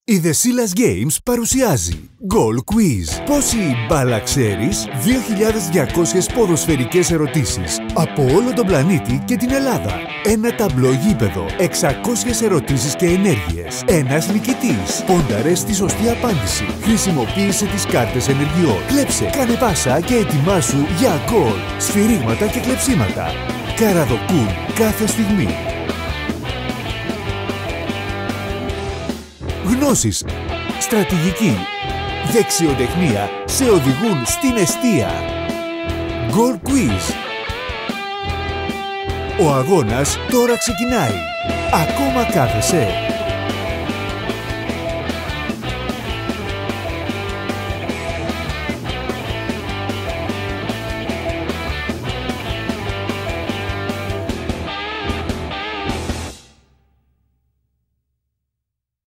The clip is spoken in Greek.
Η The Silas Games παρουσιάζει Goal Quiz. Πόση μπάλα ξέρεις? 2.200 ποδοσφαιρικές ερωτήσεις από όλο τον πλανήτη και την Ελλάδα. Ένα ταμπλό γήπεδο, 600 ερωτήσεις και ενέργειες. Ένας νικητής. Πόνταρε στη σωστή απάντηση. Χρησιμοποίησε τις κάρτες ενεργειών. Κλέψε, κάνε πάσα και ετοιμάσου για γκολ. Σφυρίγματα και κλεψίματα. Καραδοκούν κάθε στιγμή. Γνώσεις, στρατηγική, δεξιοτεχνία σε οδηγούν στην εστία. Goal Quiz. Ο αγώνας τώρα ξεκινάει. Ακόμα κάθεσαι?